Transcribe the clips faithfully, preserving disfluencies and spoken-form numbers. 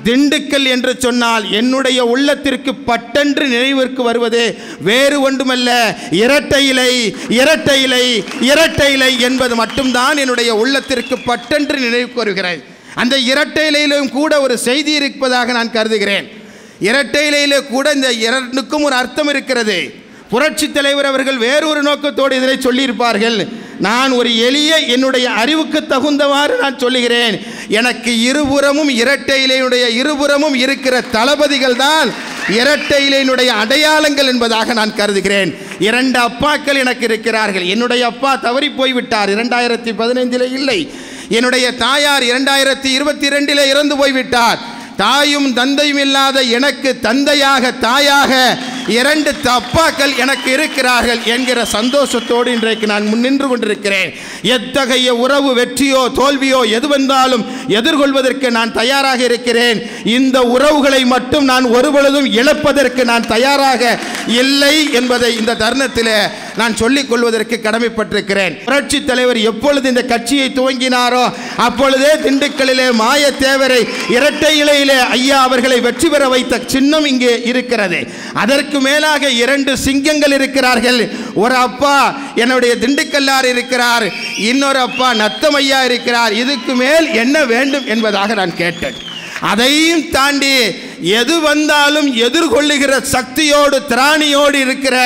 திண்டுக்கல் என்று சொன்னால் என்னுடைய உள்ளத்திற்கு பட்டென்று நினைவிற்கு வருவது வேறு ஒன்றுமல்ல, இரட்டை இலை இரட்டை இலை இரட்டை இலை என்பது மட்டும்தான் என்னுடைய உள்ளத்திற்கு பட்டென்று நினைவுக்கு வருகிறது. அந்த இரட்டை இலையிலும் கூட ஒரு செய்தி இருப்பதாக நான் கருதுகிறேன். இரட்டை இலையிலே கூட இந்த இரண்டுக்கும் ஒரு அர்த்தம் இருக்கிறது. புரட்சி தலைவர் அவர்கள் வேறொரு நோக்கத்தோடு இதனை சொல்லியிருப்பார்கள். நான் ஒரு எளிய என்னுடைய அறிவுக்கு தகுந்தவாறு நான் சொல்லுகிறேன். எனக்கு இருபுறமும் இரட்டை இலையினுடைய இருபுறமும் இருக்கிற தளபதிகள் தான் இரட்டை இலையினுடைய அடையாளங்கள் என்பதாக நான் கருதுகிறேன். இரண்டு அப்பாக்கள் எனக்கு இருக்கிறார்கள். என்னுடைய அப்பா தவறி போய்விட்டார், இரண்டாயிரத்தி பதினைந்திலே இல்லை. என்னுடைய தாயார் இரண்டாயிரத்தி இருபத்தி இரண்டிலே இறந்து போய்விட்டார். தாயும் தந்தையும் இல்லாத எனக்கு தந்தையாக தாயாக இரண்டு அப்பாக்கள் எனக்கு இருக்கிறார்கள் என்கிற சந்தோஷத்தோடு இன்றைக்கு நான் முன்னின்று கொண்டிருக்கிறேன். எத்தகைய உறவு வெற்றியோ தோல்வியோ எது வந்தாலும் எதிர்கொள்வதற்கு நான் தயாராக இருக்கிறேன். இந்த உறவுகளை மட்டும் நான் ஒருபொழுதும் இழப்பதற்கு நான் தயாராக இல்லை என்பதை இந்த தருணத்தில் நான் சொல்லிக் கொள்வதற்கு கடமைப்பட்டிருக்கிறேன். புரட்சி தலைவர் எப்பொழுது இந்த கட்சியை துவங்கினாரோ அப்பொழுதே திண்டுக்கல்லிலே மாயத்தேவரை இரட்டை இலையிலே ஐயா அவர்களை வெற்றி பெற வைத்த சின்னம் இங்கே இருக்கிறது. அதற்கு மேலாக இரண்டு சிங்கங்கள் இருக்கிறார்கள். ஒரு அப்பா என்னுடைய திண்டுக்கல்லார் இருக்கிறார், இன்னொரு அப்பா நத்தமையா இருக்கிறார். இதுக்கு மேல் என்ன வேண்டும் என்பதாக நான் கேட்டேன். அதையும் தாண்டி எது வந்தாலும் எதிர்கொள்ளுகிற சக்தியோடு திராணியோடு இருக்கிற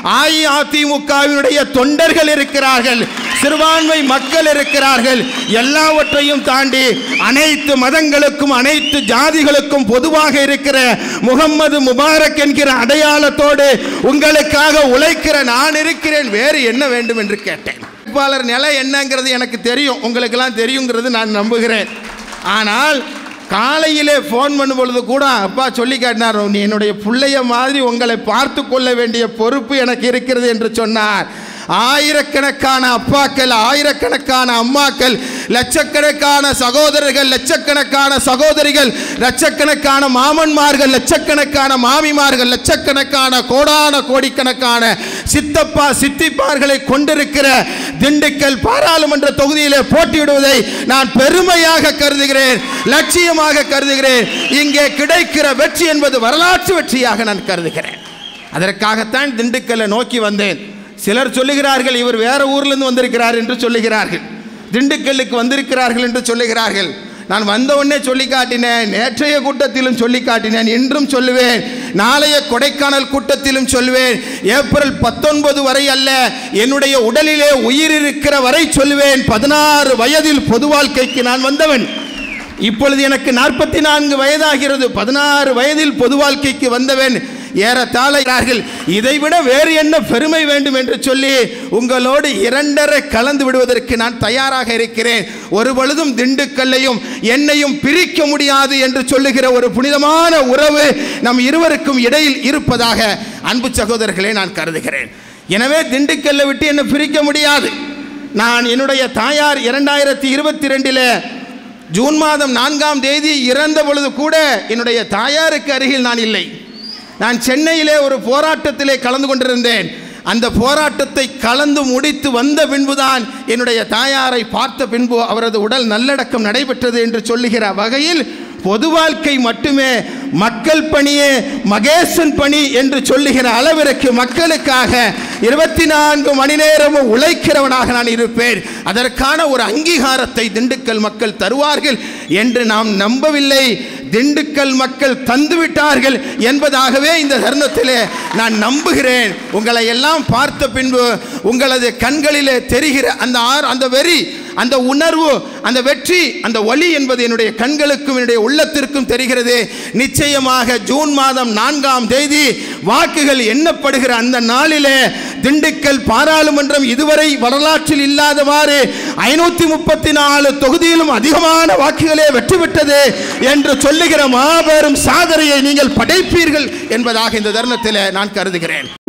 அஇஅதிமுகவினுடைய தொண்டர்கள் இருக்கிறார்கள், சிறுபான்மை மக்கள் இருக்கிறார்கள். எல்லாவற்றையும் தாண்டி அனைத்து மதங்களுக்கும் அனைத்து ஜாதிகளுக்கும் பொதுவாக இருக்கிற முகம்மது முபாரக் என்கிற அடையாளத்தோடு உங்களுக்காக உழைக்கிற நான் இருக்கிறேன். வேறு என்ன வேண்டும் என்று கேட்டேன். வேட்பாளர் நிலை என்னங்கிறது எனக்கு தெரியும், உங்களுக்கெல்லாம் தெரியுங்கிறது நான் நம்புகிறேன். ஆனால் காலையிலே ஃபோன் பண்ணும் பொழுது கூட அப்பா சொல்லி காட்டினார், நீ என்னுடைய பிள்ளைய மாதிரி உங்களை பார்த்து கொள்ள வேண்டிய பொறுப்பு எனக்கு இருக்கிறது என்று சொன்னார். ஆயிரக்கணக்கான அப்பாக்கள், ஆயிரக்கணக்கான அம்மாக்கள், லட்சக்கணக்கான சகோதரர்கள், லட்சக்கணக்கான சகோதரிகள், லட்சக்கணக்கான மாமன்மார்கள், லட்சக்கணக்கான மாமிமார்கள், லட்சக்கணக்கான கோடான கோடிக்கணக்கான சித்தப்பா சித்திப்பார்களை கொண்டிருக்கிற திண்டுக்கல் பாராளுமன்ற தொகுதியிலே போட்டியிடுவதை நான் பெருமையாக கருதுகிறேன், லட்சியமாக கருதுகிறேன். இங்கே கிடைக்கிற வெற்றி என்பது வரலாற்று வெற்றியாக நான் கருதுகிறேன். அதற்காகத்தான் திண்டுக்கல்லை நோக்கி வந்தேன். சிலர் சொல்லுகிறார்கள் இவர் வேற ஊர்லேருந்து வந்திருக்கிறார் என்று சொல்லுகிறார்கள், திண்டுக்கல்லுக்கு வந்திருக்கிறார்கள் என்று சொல்லுகிறார்கள். நான் வந்த உடனே சொல்லி காட்டினேன், நேற்றைய கூட்டத்திலும் சொல்லி காட்டினேன், இன்றும் சொல்லுவேன், நாளைய கொடைக்கானல் கூட்டத்திலும் சொல்லுவேன். ஏப்ரல் பத்தொன்பது வரை அல்ல, என்னுடைய உடலிலே உயிர் இருக்கிற வரை சொல்லுவேன். பதினாறு வயதில் பொது வாழ்க்கைக்கு நான் வந்தவன். இப்பொழுது எனக்கு நாற்பத்தி நான்கு வயதாகிறது. பதினாறு வயதில் பொது வாழ்க்கைக்கு வந்தவன். ஏறத்தாழார்கள் இதைவிட வேறு என்ன பெருமை வேண்டும் என்று சொல்லி உங்களோடு இரண்டரை கலந்து விடுவதற்கு நான் தயாராக இருக்கிறேன். ஒரு பொழுதும் திண்டுக்கல்லையும் என்னையும் பிரிக்க முடியாது என்று சொல்லுகிற ஒரு புனிதமான உறவு நம் இருவருக்கும் இடையில் இருப்பதாக அன்பு சகோதரர்களே நான் கருதுகிறேன். எனவே திண்டுக்கல்லை விட்டு என்னை பிரிக்க முடியாது. நான் என்னுடைய தாயார் இரண்டாயிரத்தி இருபத்தி ரெண்டில் ஜூன் மாதம் நான்காம் தேதி இறந்த பொழுது கூட என்னுடைய தாயாருக்கு அருகில் நான் இல்லை. நான் சென்னையிலே ஒரு போராட்டத்திலே கலந்து கொண்டிருந்தேன். அந்த போராட்டத்தை கலந்து முடித்து வந்த பின்புதான் என்னுடைய தாயாரை பார்த்த பின்பு அவரது உடல் நல்லடக்கம் நடைபெற்றது என்று சொல்லுகிற வகையில் பொது வாழ்க்கை மட்டுமே மக்கள் பணியே மகேசன் பணி என்று சொல்லுகிற அளவிற்கு மக்களுக்காக இருபத்தி நான்கு மணி நேரமும் உழைக்கிறவனாக நான் இருப்பேன். அதற்கான ஒரு அங்கீகாரத்தை திண்டுக்கல் மக்கள் தருவார்கள் என்று நாம் நம்பவில்லை. திண்டுக்கல் மக்கள் தந்துவிட்டார்கள் என்பதாகவே இந்த தருணத்திலே நான் நம்புகிறேன். உங்களை எல்லாம் பார்த்த பின்பு உங்களது கண்களிலே தெரிகிற அந்த ஆர் அந்த வெறி, அந்த உணர்வு, அந்த வெற்றி, அந்த ஒளி என்பது என்னுடைய கண்களுக்கும் என்னுடைய உள்ளத்திற்கும் தெரிகிறது. நிச்சயமாக ஜூன் மாதம் நான்காம் தேதி வாக்குகள் எண்ணப்படுகிற அந்த நாளிலே திண்டுக்கல் பாராளுமன்றம் இதுவரை வரலாற்றில் இல்லாதவாறு ஐநூத்தி முப்பத்தி நாலு தொகுதியிலும் அதிகமான வாக்குகளே வெற்றி பெற்றது என்று சொல்லுகிற மாபெரும் சாதனையை நீங்கள் படைப்பீர்கள் என்பதாக இந்த தருணத்தில் நான் கருதுகிறேன்.